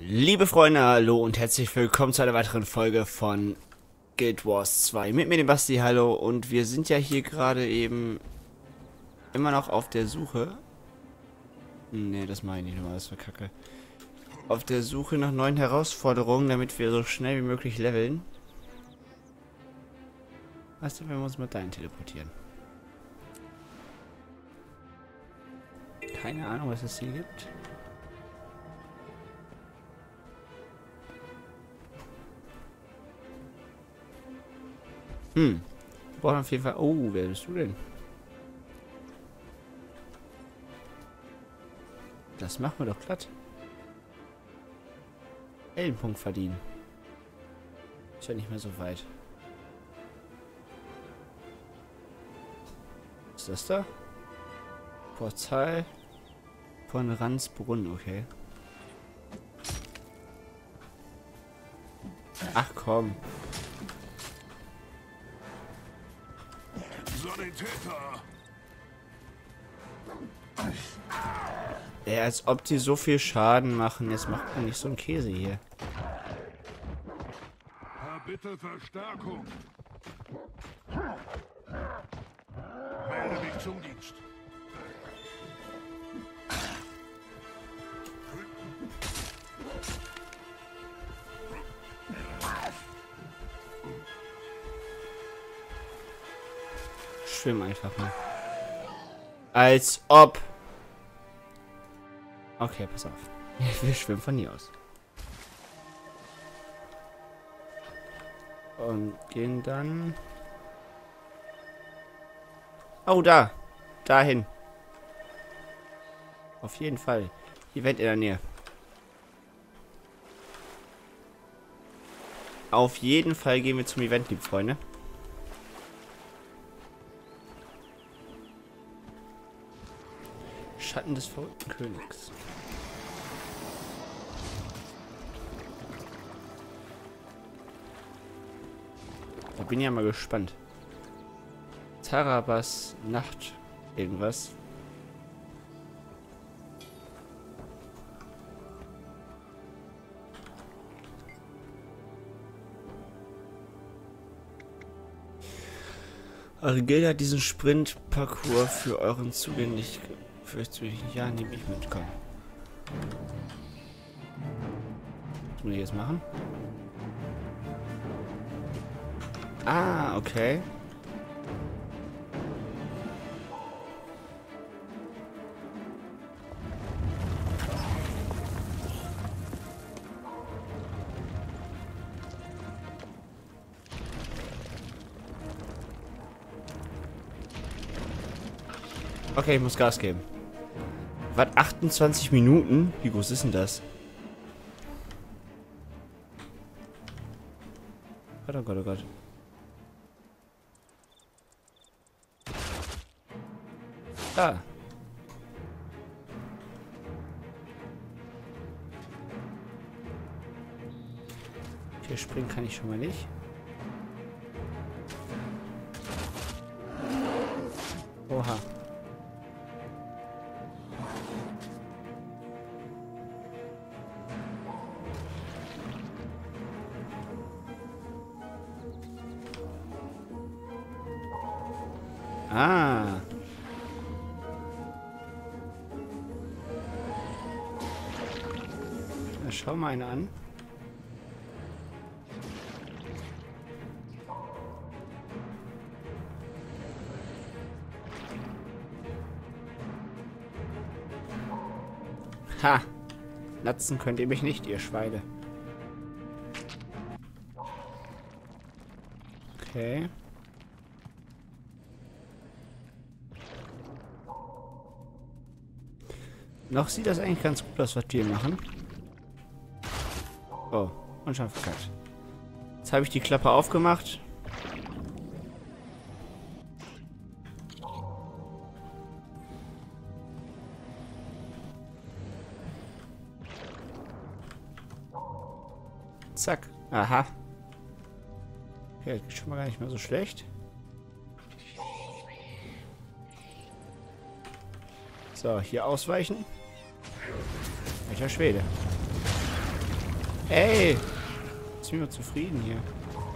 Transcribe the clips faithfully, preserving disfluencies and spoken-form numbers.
Liebe Freunde, hallo und herzlich willkommen zu einer weiteren Folge von Guild Wars zwei. Mit mir dem Basti, hallo, und wir sind ja hier gerade eben immer noch auf der Suche. Ne, das meine ich nicht mal, das war kacke. Auf der Suche nach neuen Herausforderungen, damit wir so schnell wie möglich leveln. Weißt du, wenn wir uns mit deinen teleportieren? Keine Ahnung, was es hier gibt. Hm. Wir brauchen auf jeden Fall... Oh, wer bist du denn? Das machen wir doch glatt. Ellenpunkt verdienen. Ist ja nicht mehr so weit. Was ist das da? Portal von Ransbrunn, okay. Ach komm. Ja, als ob die so viel Schaden machen. Jetzt macht man nicht so einen Käse hier. Bitte Verstärkung. Melde mich zum Dienst. Schwimm einfach mal. Als ob. Okay, pass auf. Wir schwimmen von hier aus. Und gehen dann... Oh, da. Dahin. Auf jeden Fall. Event in der Nähe. Auf jeden Fall gehen wir zum Event, liebe Freunde. Schatten des verrückten Königs. Da bin ich ja mal gespannt. Tarabas Nacht. Irgendwas. Eure Gilde hat diesen Sprint-Parcours für euren zugänglich... Für euch zugänglich... Ja, nehme ich mit. Komm. Was muss ich jetzt machen? Ah, okay. Okay, ich muss Gas geben. Was? achtundzwanzig Minuten? Wie groß ist denn das? Oh Gott, oh Gott. Ah. Okay, springen kann ich schon mal nicht. Oha. Ah. Na, schau mal eine an. Ha! Natzen könnt ihr mich nicht, ihr Schweine. Okay. Noch sieht das eigentlich ganz gut aus, was wir machen. Oh, und schon verkackt. Jetzt habe ich die Klappe aufgemacht. Zack. Aha. Okay, das geht schon mal gar nicht mehr so schlecht. So, hier ausweichen. Welcher Schwede? Ey! Jetzt bin ich mal zufrieden hier.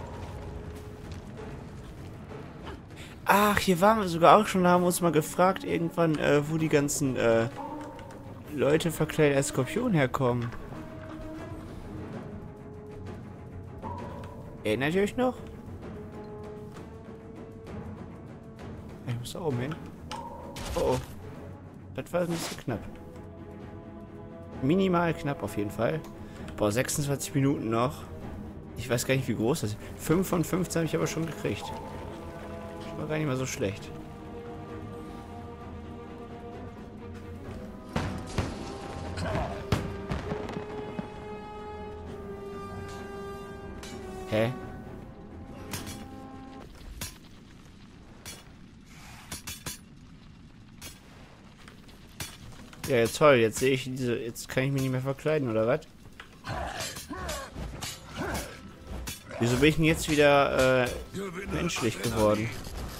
Ach, hier waren wir sogar auch schon, da haben wir uns mal gefragt irgendwann, äh, wo die ganzen, äh, Leute verkleidet als Skorpion herkommen. Erinnert ihr euch noch? Ich muss da oben hin. Oh oh. Das war ein bisschen knapp. Minimal knapp auf jeden Fall. Boah, sechsundzwanzig Minuten noch. Ich weiß gar nicht, wie groß das ist. fünf von fünfzehn habe ich aber schon gekriegt. Das war gar nicht mal so schlecht. Hä? Ja, toll. Jetzt sehe ich diese... Jetzt kann ich mich nicht mehr verkleiden, oder was? Wieso bin ich denn jetzt wieder äh, menschlich geworden?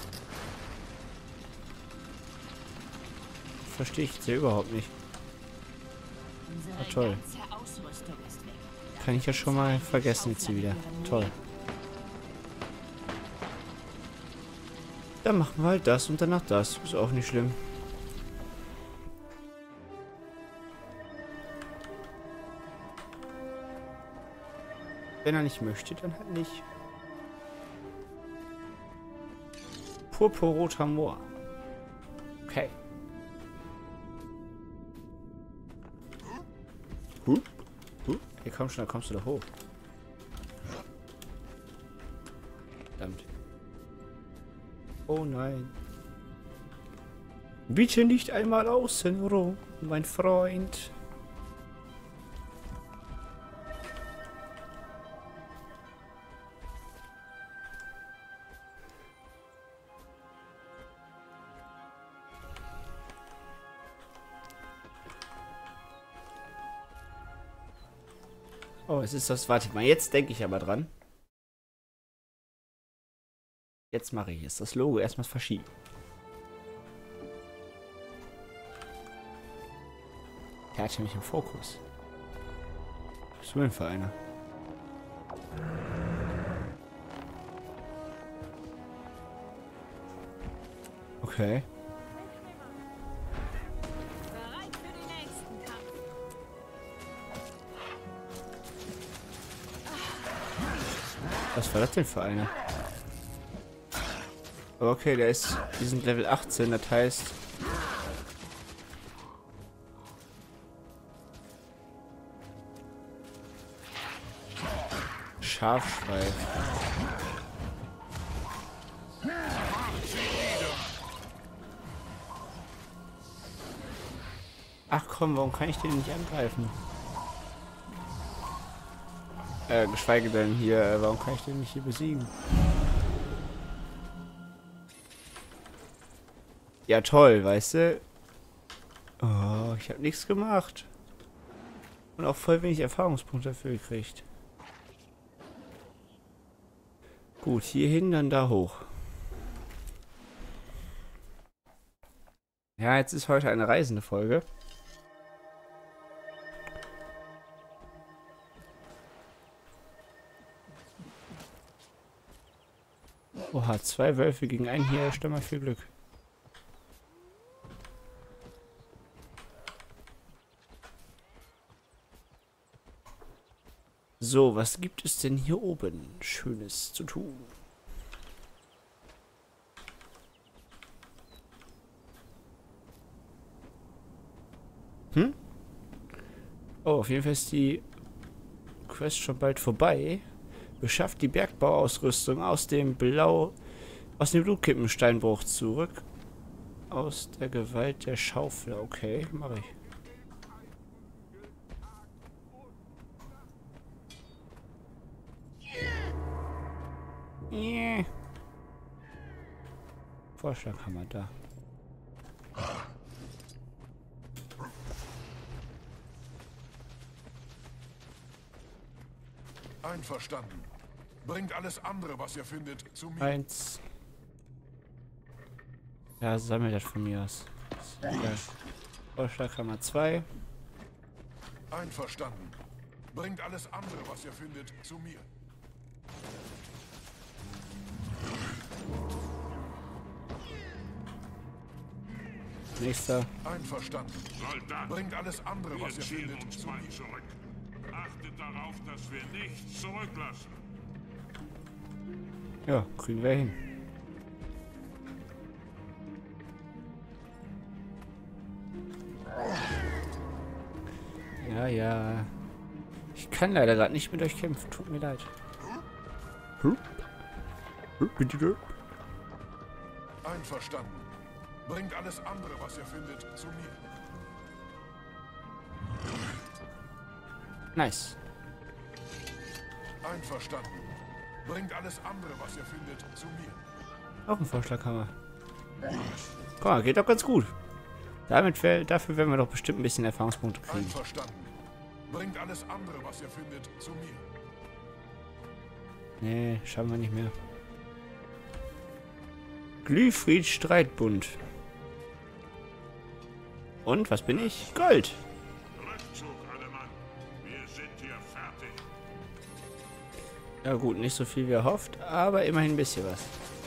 Verstehe ich jetzt hier überhaupt nicht. Ah, toll. Kann ich ja schon mal vergessen jetzt hier wieder. Toll. Dann machen wir halt das und danach das. Ist auch nicht schlimm. Wenn er nicht möchte, dann halt nicht. Purpurroter Moor. Okay. Huh? Huh? Hier komm schon, da kommst du da hoch. Verdammt. Oh nein. Bitte nicht einmal außen rum, mein Freund. Oh, es ist das. Warte mal, jetzt denke ich aber dran. Jetzt mache ich es. Das Logo erstmal verschieben. Der hat mich im Fokus. Was bist du denn für einer? Okay. Was war das denn für eine? Okay, der ist, die sind Level achtzehn, das heißt... Scharfschweif. Ach komm, warum kann ich den nicht angreifen? Äh, geschweige denn hier, äh, warum kann ich den nicht hier besiegen? Ja toll, weißt du? Oh, ich habe nichts gemacht. Und auch voll wenig Erfahrungspunkte dafür gekriegt. Gut, hierhin, dann da hoch. Ja, jetzt ist heute eine reisende Folge. Oha, zwei Wölfe gegen einen hier, stell mal viel Glück. So, was gibt es denn hier oben Schönes zu tun? Hm? Oh, auf jeden Fall ist die Quest schon bald vorbei. Beschafft die Bergbauausrüstung aus dem Blau... aus dem Blutkippensteinbruch zurück. Aus der Gewalt der Schaufel. Okay, mache ich. Yeah. Vorschlaghammer da. Einverstanden. Bringt alles andere, was ihr findet, zu mir. Eins. Ja, sammelt das von mir aus. Vorschlaghammer zwei. Einverstanden. Bringt alles andere, was ihr findet, zu mir. Nächster. Einverstanden. Soldat, Bringt alles andere, wir was ihr ziehen findet, uns zu mal mir. zurück. Achtet darauf, dass wir nichts zurücklassen. Ja, kriegen wir hin. Ja, ja. Ich kann leider gerade nicht mit euch kämpfen. Tut mir leid. Einverstanden. Bringt alles andere, was ihr findet, zu mir. Nice. Einverstanden. Bringt alles andere, was ihr findet, zu mir. Auch ein Vorschlaghammer. Guck mal, geht doch ganz gut. Damit wär, dafür werden wir doch bestimmt ein bisschen Erfahrungspunkte kriegen. Einverstanden. Bringt alles andere, was ihr findet, zu mir. Nee, schaffen wir nicht mehr. Glühfried Streitbund. Und, was bin ich? Gold. Rückzug, alle Mann. Wir sind hier fertig. Ja gut, nicht so viel wie erhofft, aber immerhin ein bisschen was.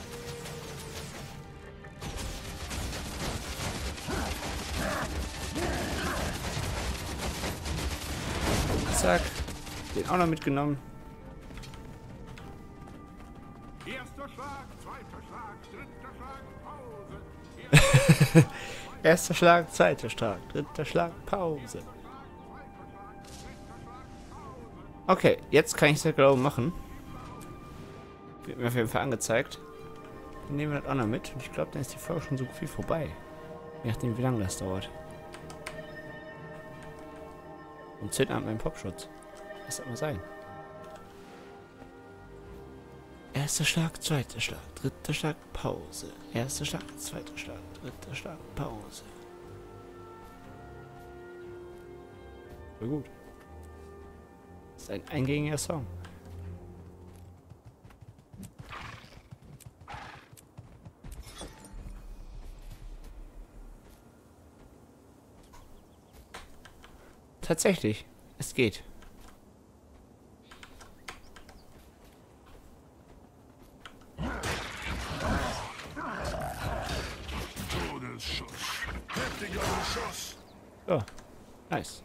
Zack. Den auch noch mitgenommen. Erster Schlag, zweiter Schlag, dritter Schlag, Pause. Erster Schlag, zweiter Schlag, dritter Schlag, Pause. Okay, jetzt kann ich es ja glaube ich machen. Wird mir auf jeden Fall angezeigt. Dann nehmen wir das auch noch mit. Und ich glaube, dann ist die Folge schon so gut wie vorbei. Je nachdem, wie lange das dauert. Und zünden an meinen Popschutz. Lass das mal sein. Erster Schlag, zweiter Schlag, dritter Schlag, Pause. Erster Schlag, zweiter Schlag, dritter Schlag, Pause. Voll gut. Das ist ein eingängiger Song. Tatsächlich, es geht. Todesschuss. Heftiger Beschuss. So, nice.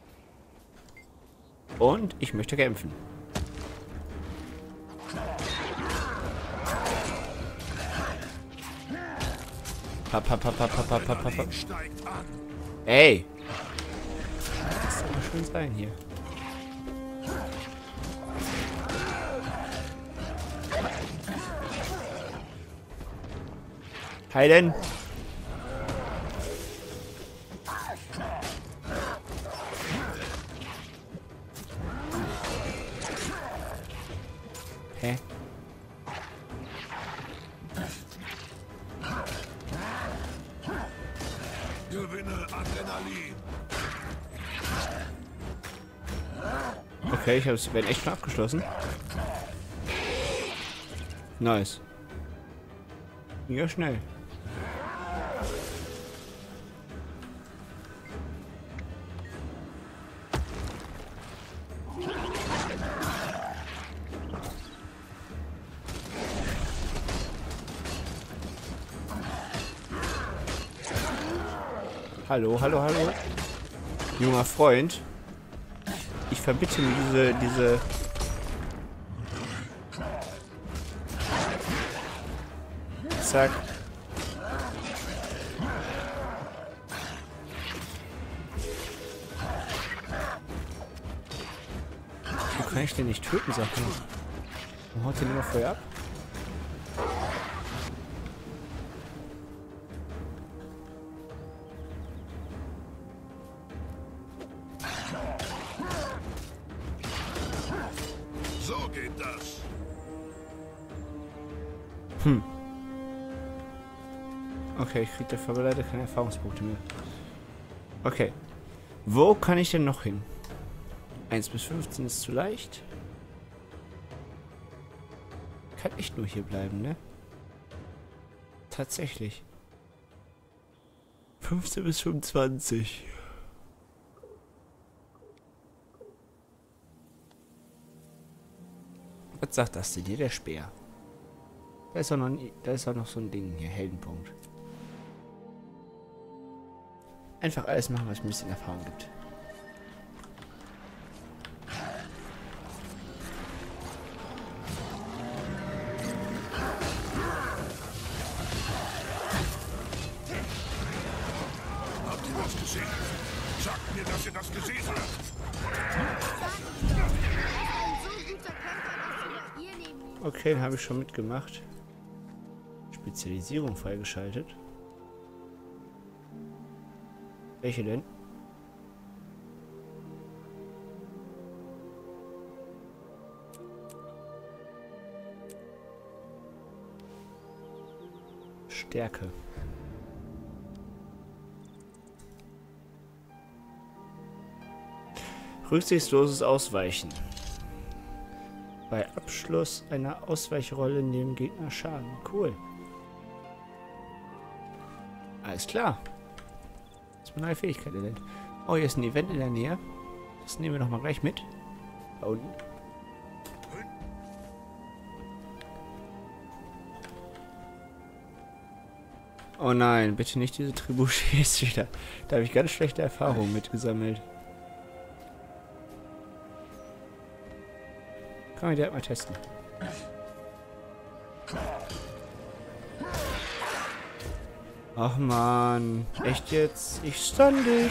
Und ich möchte kämpfen. Pap, pap, pap, pap, pap, pap, pap, pap. Steigt an. Ey! Das soll mal schön sein hier. Heilen! Hä? Gewinne Adrenalin. Okay, ich habe es werden echt schon abgeschlossen. Nice. Ja, schnell. Hallo, hallo, hallo. Junger Freund. Ich verbitte mir diese, diese... Zack. Wo kann ich den nicht töten, sag mal? Warum haut den immer Feuer ab? So geht das. Hm. Okay, ich krieg dafür aber leider keine Erfahrungspunkte mehr. Okay. Wo kann ich denn noch hin? eins bis fünfzehn ist zu leicht. Kann echt nur hier bleiben, ne? Tatsächlich. fünfzehn bis fünfundzwanzig. Was sagt das denn hier? Der Speer. Da ist auch noch, da ist auch noch so ein Ding hier. Heldenpunkt. Einfach alles machen, was mir ein bisschen Erfahrung gibt. Habt ihr das gesehen? Sagt mir, dass ihr das gesehen habt. Okay, den habe ich schon mitgemacht. Spezialisierung freigeschaltet. Welche denn? Stärke. Rücksichtsloses Ausweichen. Bei Abschluss einer Ausweichrolle nehmen Gegner Schaden. Cool. Alles klar. Das ist eine neue Fähigkeit erlernt. Oh, hier ist ein Event in der Nähe. Das nehmen wir noch mal gleich mit. Da unten. Oh nein, bitte nicht diese Trebuchets wieder. Da habe ich ganz schlechte Erfahrungen mitgesammelt. Kann man direkt mal testen. Ach man, echt jetzt? Ich stand dich.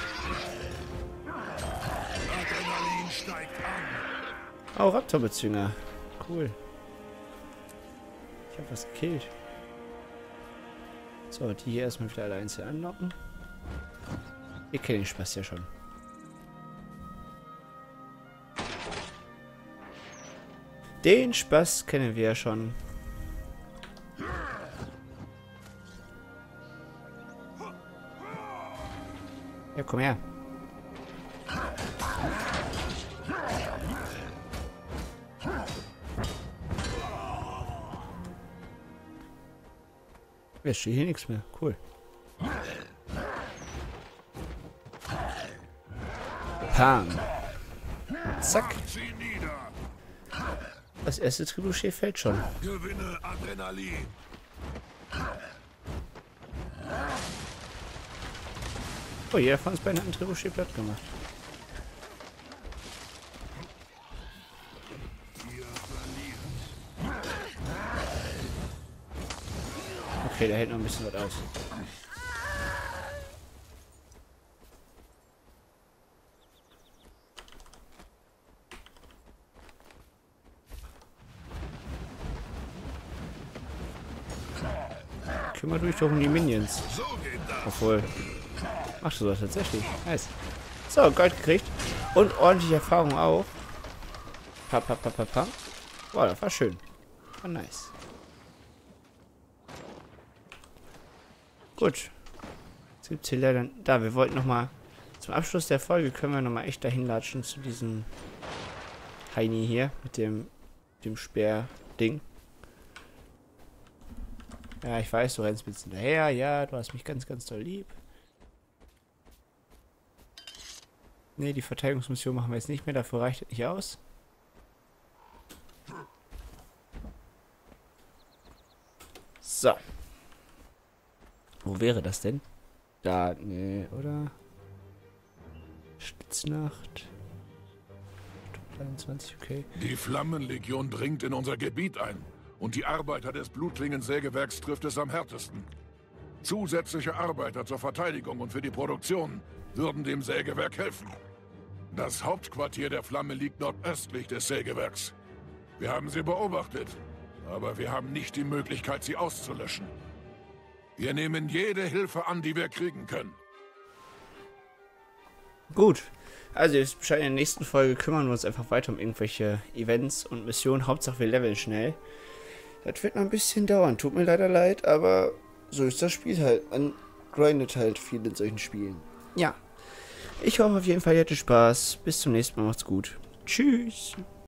Adrenalin steigt an. Oh, Raptorbezünger. Cool. Ich habe was gekillt. So, die hier erstmal wieder alle einzeln anlocken. Ihr kennt den Spaß ja schon. Den Spaß kennen wir ja schon. Ja, komm her. Jetzt steht hier nichts mehr. Cool. Pam. Zack. Das erste Trebuchet fällt schon. Gewinne Adrenalin. Oh, jeder von uns beiden hat ein Trebuchet platt gemacht. Okay, da hält noch ein bisschen was aus. Kümmert euch doch um die Minions. Obwohl. Ach so, tatsächlich. Nice. So, Gold gekriegt. Und ordentliche Erfahrung auch. Pa, pa, pa, pa, pa. Boah, das war schön. War nice. Gut. Jetzt gibt es hier leider... Da, wir wollten nochmal... Zum Abschluss der Folge können wir nochmal echt dahin latschen zu diesem Heini hier. Mit dem, dem Speer-Ding. Ja, ich weiß, du rennst ein bisschen daher. Ja, du hast mich ganz, ganz doll lieb. Ne, die Verteidigungsmission machen wir jetzt nicht mehr. Dafür reicht es nicht aus. So. Wo wäre das denn? Da, ne, oder? Spitznacht. dreiundzwanzig, okay. Die Flammenlegion dringt in unser Gebiet ein. Und die Arbeiter des Blutklingen-Sägewerks trifft es am härtesten. Zusätzliche Arbeiter zur Verteidigung und für die Produktion würden dem Sägewerk helfen. Das Hauptquartier der Flamme liegt nordöstlich des Sägewerks. Wir haben sie beobachtet, aber wir haben nicht die Möglichkeit, sie auszulöschen. Wir nehmen jede Hilfe an, die wir kriegen können. Gut. Also jetzt wahrscheinlich in der nächsten Folge kümmern wir uns einfach weiter um irgendwelche Events und Missionen. Hauptsache wir leveln schnell. Das wird noch ein bisschen dauern. Tut mir leider leid, aber so ist das Spiel halt. Man grindet halt viel in solchen Spielen. Ja. Ich hoffe auf jeden Fall, ihr hattet Spaß. Bis zum nächsten Mal. Macht's gut. Tschüss.